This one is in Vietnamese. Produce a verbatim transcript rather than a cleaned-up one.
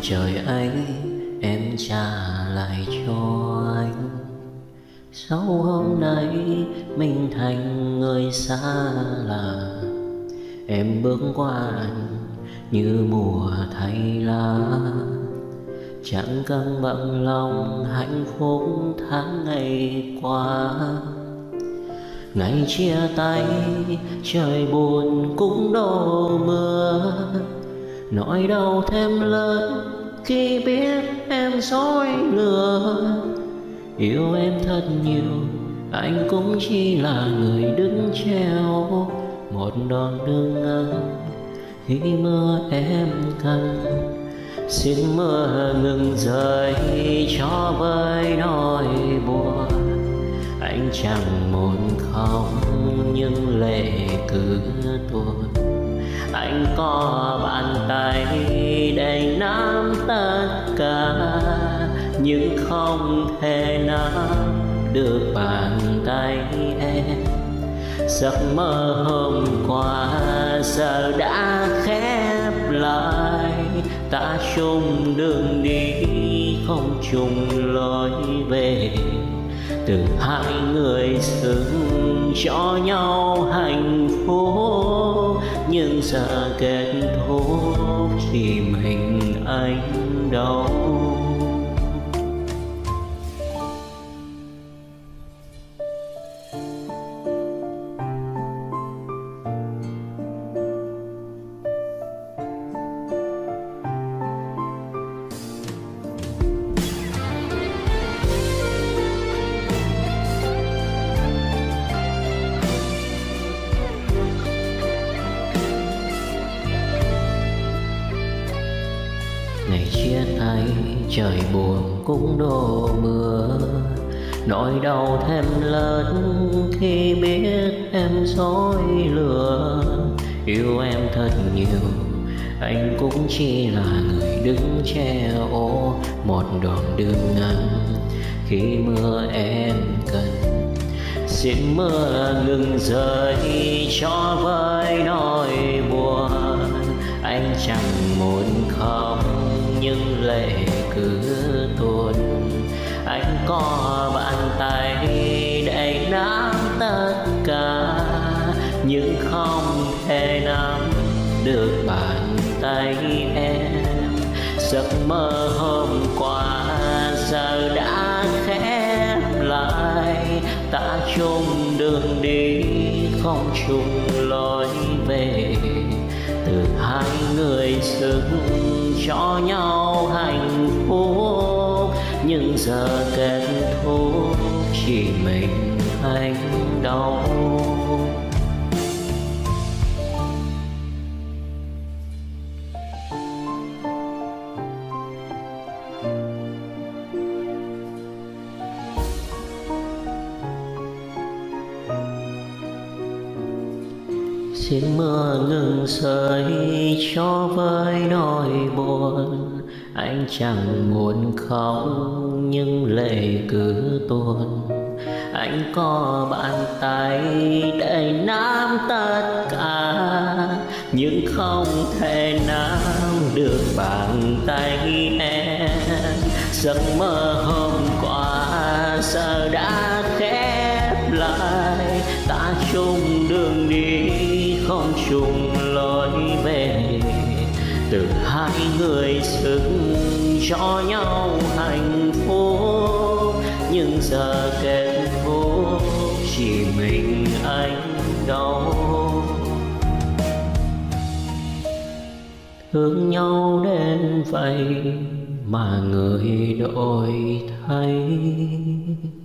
trời ấy em trả lại cho anh. Sau hôm nay mình thành người xa lạ, em bước qua anh như mùa thay lá. Chẳng cần bằng lòng hạnh phúc tháng ngày qua. Ngày chia tay trời buồn cũng đổ mưa, nỗi đau thêm lớn khi biết em dối lừa. Yêu em thật nhiều, anh cũng chỉ là người đứng treo một đòn đường ngắn khi mưa em cần. Xin mưa ngừng rơi cho với nỗi buồn, anh chẳng muốn khóc nhưng lệ cứ tuôn. Anh có bàn tay để nắm tất cả, nhưng không thể nắm được bàn tay em. Giấc mơ hôm qua giờ đã khép lại, ta chung đường đi không chung lối về. Từ hai người xứng cho nhau hạnh phúc, nhưng giờ kết thúc chỉ mình anh đâu. Ngày chia tay trời buồn cũng đổ mưa, nỗi đau thêm lớn khi biết em dối lừa. Yêu em thật nhiều, anh cũng chỉ là người đứng treo một đoạn đường ngắn khi mưa em cần. Xin mưa ngừng rơi cho với nỗi buồn, anh chẳng muốn khóc nhưng lệ cứ tuôn. Anh có bàn tay để nắm tất cả, nhưng không thể nắm được bàn tay em. Giấc mơ hôm qua giờ đã khép lại, ta chung đường đi không chung lối về. Từ hai người xứng cho nhau hạnh phúc, nhưng giờ kết thúc chỉ mình anh đau. Xin mưa ngừng rơi cho với nỗi buồn, anh chẳng muốn khóc nhưng lệ cứ tuôn. Anh có bàn tay để nắm tất cả, nhưng không thể nắm được bàn tay em. Giấc mơ hôm qua giờ đã khép lại, ta chung đường đi không chung lối về. Từ hai người xứng cho nhau hạnh phúc, nhưng giờ kết thúc chỉ mình anh đau. Thương nhau đến vậy mà người đổi thay.